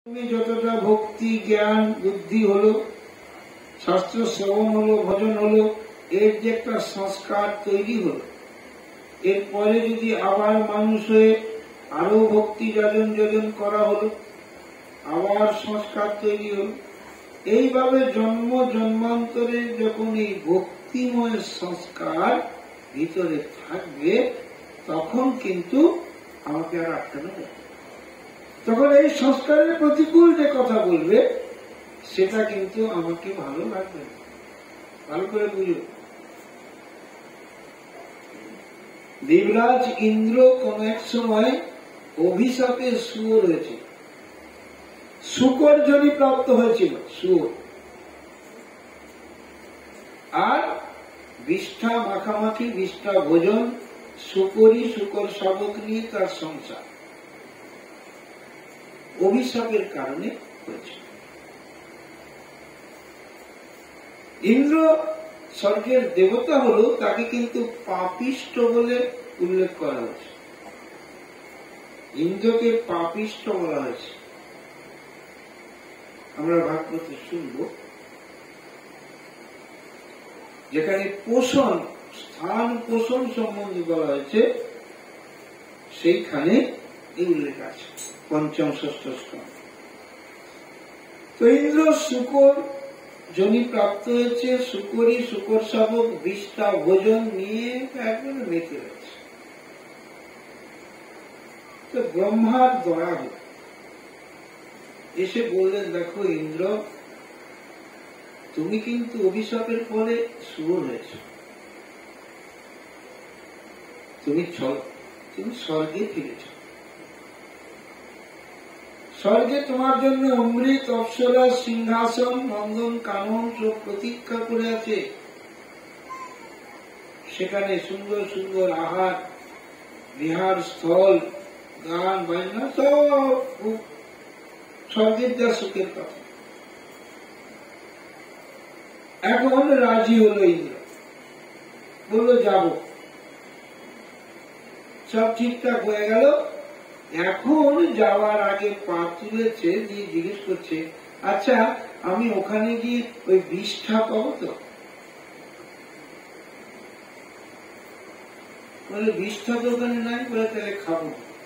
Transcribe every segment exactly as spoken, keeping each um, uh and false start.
যতটা ভক্তি জ্ঞান বুদ্ধি হলো, শাস্ত্র শ্রবণ হলো, ভজন হলো, এর যে একটা সংস্কার তৈরি হলো, এরপরে যদি আবার মানুষ হয়ে আরো ভক্তি যাজন যাজন করা হলো, আবার সংস্কার তৈরি হলো, এইভাবে জন্ম জন্মান্তরে যখন এই ভক্তিময় সংস্কার ভিতরে থাকবে, তখন কিন্তু আমাকে আর আটকানো যাবে। তখন এই সংস্কারের প্রতিকূল যে কথা বলবে, সেটা কিন্তু আমাকে ভালো লাগবে না। ভালো করে বুঝো, দেবরাজ ইন্দ্র কোন এক সময় অভিশাপে শুয়োর হয়েছে, শুকর জনি প্রাপ্ত হয়েছিল, শুয়োর। আর বিষ্ঠা মাখামাখি, বিষ্ঠা ভোজন, শুকরই শুকর শাবক নিয়ে তার সংসার অভিশাপের কারণে হয়েছে। ইন্দ্র স্বর্গের দেবতা হলো, তাকে কিন্তু পাপিষ্ঠ বলে উল্লেখ করা হয়েছে। ইন্দ্রকে পাপিষ্ঠ বলা হয়েছে। আমরা ভাগবতে শুনব, যেখানে পোষণ, স্থান পোষণ সম্বন্ধে বলা হয়েছে, সেইখানে এই উল্লেখ আছে পঞ্চম ষষ্ঠ স্কন্ধ। তো ইন্দ্র শুকর জনি প্রাপ্ত হয়েছে, শুকরই শুকর শাবক বিষ্ঠা ভোজন নিয়ে একবারে মেতে রয়েছে। তো ব্রহ্মার দয়া হল, এসে বললেন, দেখো ইন্দ্র, তুমি কিন্তু অভিশাপের ফলে শুয়োর হয়েছ, তুমি তুমি স্বর্গে ফিরেছ। স্বর্গে তোমার জন্য অমৃত, অপ্সরা, সিংহাসন, নন্দন কানন সব প্রতীক্ষা করে আছে। সেখানে সুন্দর সুন্দর আহার বিহার স্থল, গান বাজনা, সব স্বর্গের যা সুখের কথা। এখন রাজি হলো ইন্দ্র, বললো যাব, সব ঠিকঠাক হয়ে গেল। এখন যাওয়ার আগে পা তুলেছে, দিয়ে জিজ্ঞেস করছে, আচ্ছা আমি ওখানে গিয়ে ওই বিষ্ঠা পাবো তো? বলে বিষ্ঠা তো ওখানে নাই। বলে তাহলে খাবো।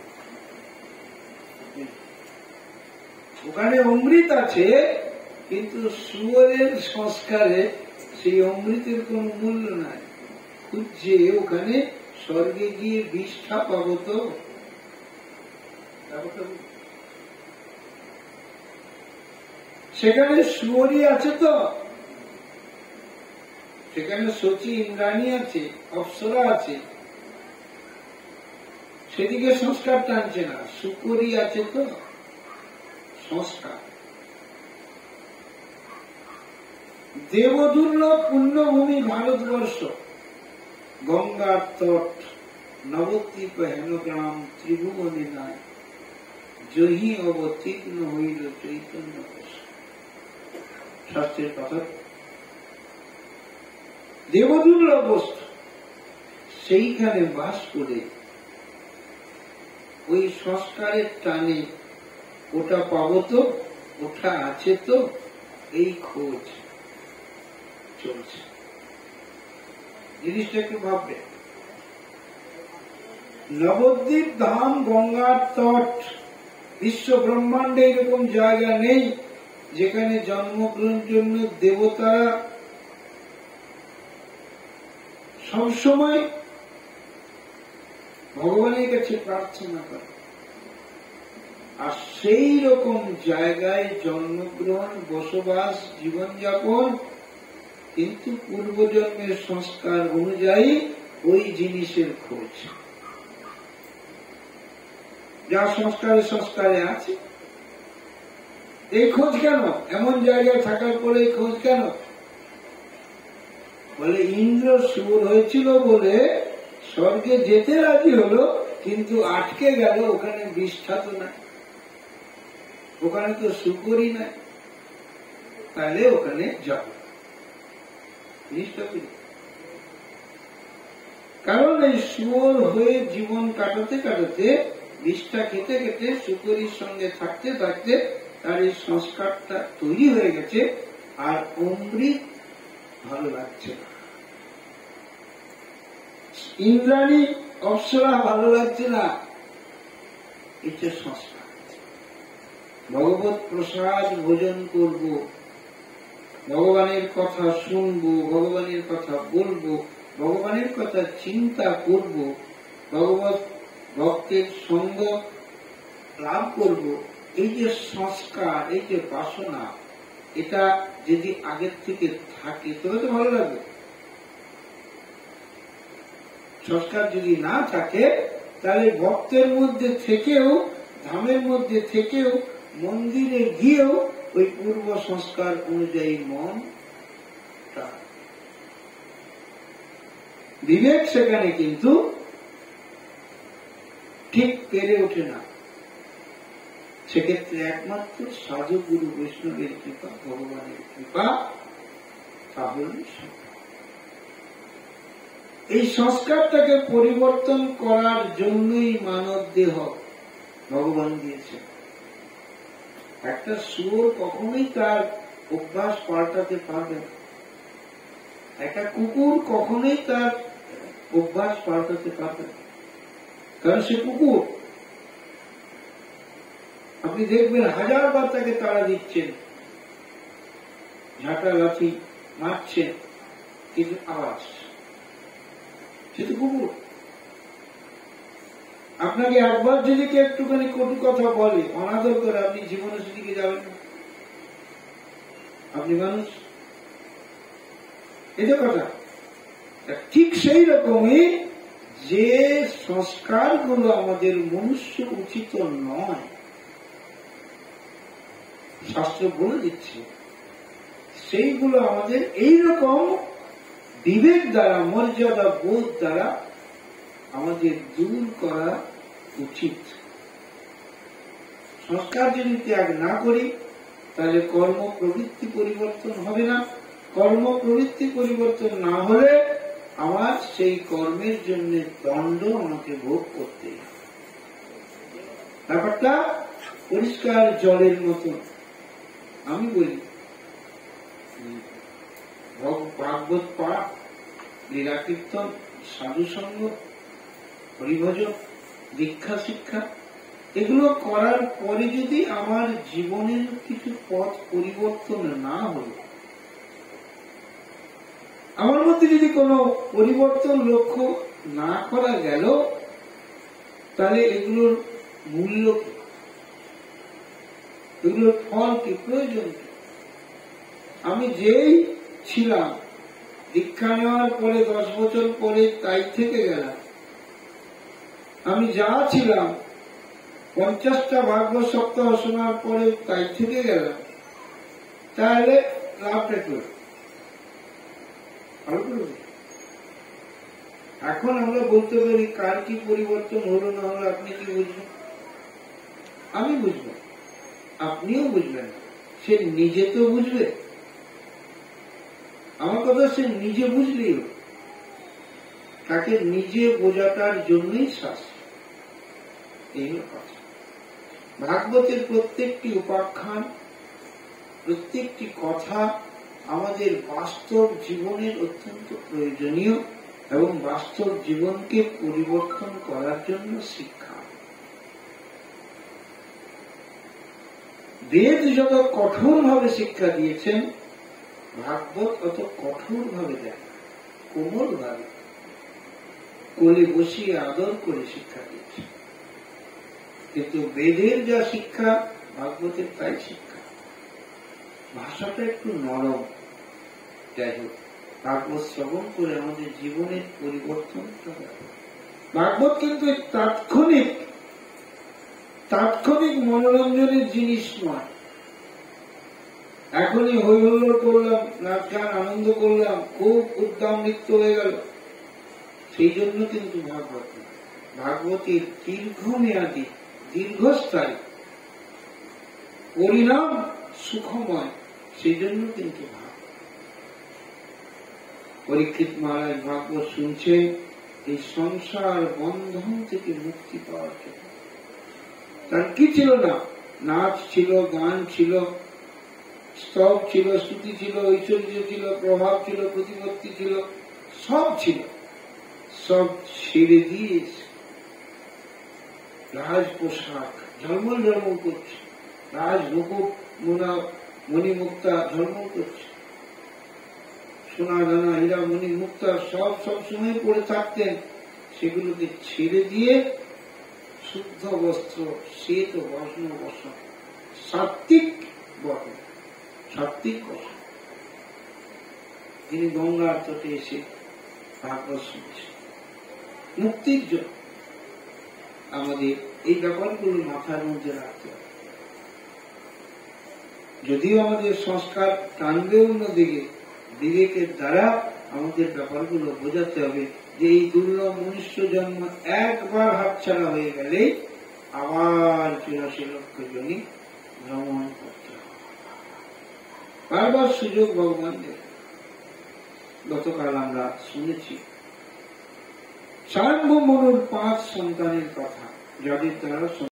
ওখানে অমৃত আছে, কিন্তু শুয়োরের সংস্কারে সেই অমৃতের কোন মূল্য নাই। খুঁজছে ওখানে স্বর্গে গিয়ে বিষ্ঠা পাবো তো? সেখানে শুয়োরই আছে তো, সেখানে সচি ইন্দ্রাণী আছে, অপ্সরা আছে, সেদিকে সংস্কার টানছে না। শুকরই আছে তো সংস্কার। দেবদুর্লভ পুণ্যভূমি ভারতবর্ষ, গঙ্গার তট, নবদ্বীপ হেনগ্রাম, ত্রিভুবনে নাই, জহি অবতীর্ণ হইল চৈতন্য। শাস্ত্রের কথা, দেবদুর্লভ বস্তু, সেইখানে বাস করে ওই সংস্কারের টানে ওটা পাবো তো, ওটা আছে তো, এই খোঁজ চলছে। জিনিসটা একটু ভাববে, নবদ্বীপ ধাম, গঙ্গার তট, বিশ্ব ব্রহ্মাণ্ডে এরকম জায়গা নেই যেখানে জন্মগ্রহণের জন্য দেবতারা সবসময় ভগবানের কাছে প্রার্থনা করে। আর সেই রকম জায়গায় জন্মগ্রহণ, বসবাস, জীবনযাপন, কিন্তু পূর্বজন্মের সংস্কার অনুযায়ী ওই জিনিসের খোঁজ, যা সংস্কারে সংস্কারে আছে। এই খোঁজ কেন? এমন জায়গায় থাকার পরে এই খোঁজ কেন? বলে ইন্দ্র শুয়োর হয়েছিল বলে স্বর্গে যেতে রাজি হলো, কিন্তু আটকে গেল ওখানে বিষ্ঠা তো নাই, ওখানে তো শুকরই নাই, তাহলে ওখানে যাব। কারণ এই শুয়োর হয়ে জীবন কাটাতে কাটাতে, বিষ্ঠা খেতে খেতে, শুকরির সঙ্গে থাকতে থাকতে তার এই সংস্কারটা তৈরি হয়ে গেছে, আর অমৃত ভালো লাগছে না, ইন্দ্রাণী অপ্সরা ভালো লাগছে না। এটা সংস্কার। ভগবত প্রসাদ ভোজন করব, ভগবানের কথা শুনবো, ভগবানের কথা বলবো, ভগবানের কথা চিন্তা করব, ভগবত ভক্তের সঙ্গ লাভ করব। এই যে সংস্কার, এই যে বাসনা, এটা যদি আগের থেকে থাকে তবে তো ভালো লাগবে। সংস্কার যদি না থাকে তাহলে ভক্তের মধ্যে থেকেও, ধামের মধ্যে থেকেও, মন্দিরে গিয়েও ওই পূর্ব সংস্কার অনুযায়ী মন, বিবেক সেখানে কিন্তু ঠিক পেরে ওঠে না। সেক্ষেত্রে একমাত্র সাধু গুরু বৈষ্ণবের কৃপা, ভগবানের কৃপা, তাহলে এই সংস্কারটাকে পরিবর্তন করার জন্যই মানব দেহ ভগবান দিয়েছে। একটা শুয়োর কখনোই তার অভ্যাস পাল্টাতে পারবে না, একটা কুকুর কখনোই তার অভ্যাস পাল্টাতে পারবে না, কারণ সে কুকুর। আপনি দেখবেন হাজার বার তাকে তাড়া দিচ্ছেন, ঝাঁটা লাঠি মারছেন, কিন্তু আওয়াজ, সে তো কুকুর। আপনাকে একবার যদি কেউ একটুখানি কটু কথা বলে, অনাদর করে, আপনি জীবনে সেদিকে যাবেন না, আপনি মানুষ। এটা কথা ঠিক সেই রকমই যে সংস্কারগুলো আমাদের মনুষ্য উচিত নয়, শাস্ত্র বলে দিচ্ছে, সেইগুলো আমাদের এইরকম বিবেক দ্বারা, মর্যাদা বোধ দ্বারা আমাদের দূর করা উচিত। সংস্কার যদি ত্যাগ না করি তাহলে কর্ম প্রবৃত্তি পরিবর্তন হবে না। কর্ম প্রবৃত্তি পরিবর্তন না হলে আমার সেই কর্মের জন্য দণ্ড আমাকে ভোগ করতে হবে। ব্যাপারটা পরিষ্কার জলের মতো। আমি বলি ভাগবত পাঠ, লীলা কীর্তন, সাধু সঙ্গ, হরিভজন, দীক্ষা শিক্ষা, এগুলো করার পরে যদি আমার জীবনের কিছু পথ পরিবর্তন না হল, আমার মধ্যে যদি কোনো পরিবর্তন লক্ষ্য না করা গেল, তাহলে এগুলোর মূল্য কি, এগুলোর ফল কি, প্রয়োজন কি? আমি যেই ছিলাম, দীক্ষা নেওয়ার পরে দশ বছর পরে তাই থেকে গেলাম। আমি যা ছিলাম পঞ্চাশটা ভাগবত সপ্তাহ শোনার পরে তাই থেকে গেলাম, তাহলে লাভটা কি? এখন আমরা বলতে পারি কার কি পরিবর্তন হলো না হলো, আপনি কি বুঝবেন? আমি বুঝবো, আপনিও বুঝবেন। সে নিজে তো বুঝবে। আমার কথা, সে নিজে বুঝলেই হল। তাকে নিজে বোঝাটার জন্যই শাস্ত্র। এই হল কথা। ভাগবতের প্রত্যেকটি উপাখ্যান, প্রত্যেকটি কথা আমাদের বাস্তব জীবনের অত্যন্ত প্রয়োজনীয় এবং বাস্তব জীবনকে পরিবর্তন করার জন্য শিক্ষা। বেদ যত কঠোর ভাবে শিক্ষা দিয়েছেন, ভাগবত অত কঠোর ভাবে দেয়, কোমল ভাবে কোলে বসিয়ে আদর করে শিক্ষা দিয়েছে। কিন্তু বেদের যা শিক্ষা, ভাগবতের তাই শিক্ষা। ভাষাটা একটু নরম। যাই হোক, ভাগবত শ্রবণ করে আমাদের জীবনের পরিবর্তন। ভাগবত কিন্তু তাৎক্ষণিক তাৎক্ষণিক মনোরঞ্জনের জিনিস নয়। এখনই হই হুল্লোড় করলাম, নাচ গান আনন্দ করলাম, খুব উদ্দাম নৃত্য হয়ে গেল, সেই জন্য কিন্তু ভাগবত। ভাগবতের দীর্ঘমেয়াদী, দীর্ঘস্থায়ী পরিণাম সুখময়, সেই জন্য কিন্তু ভাগবত। পরীক্ষিত মহারাজ ভাগবত শুনছেন এই সংসার বন্ধন থেকে মুক্তি পাওয়ার জন্য। তার কি ছিল না? নাচ ছিল, গান ছিল, স্তব ছিল, স্তুতি ছিল, ঐশ্বর্য ছিল, প্রভাব ছিল, প্রতিপত্তি ছিল, সব ছিল। সব ছেড়ে দিয়ে রাজ পোশাক ঝলমল ঝলমল করছে, রাজ মুকুট মোনা মণিমুক্তা ঝলমল করছে, সোনা দানা হীরা মণি মুক্তা সব সব সময় পরে থাকতেন। সেগুলোকে ছেড়ে দিয়ে শুদ্ধ বস্ত্র, শ্বেত বস্ন বসন, সাত্বিক বর্ণ, সাত্বিক বসন, তিনি গঙ্গার তটে এসে ভাগবত শুনছেন মুক্তির জন্য। আমাদের এই ব্যাপারগুলো মাথার মধ্যে রাখতে হবে। যদিও আমাদের সংস্কার টানবে অন্যদিকে, বিবেকের দ্বারা আমাদের ব্যাপারগুলো বোঝাতে হবে যে এই দুর্লভ মনুষ্য জন্ম একবার হাতছাড়া হয়ে গেলে আবার চুরাশি লক্ষ জনই ভ্রমণ করতে হবে। বারবার সুযোগ ভগবান দেন। গতকাল আমরা শুনেছি সার্বভৌমনুর পাঁচ সন্তানের কথা, যাদের দ্বারা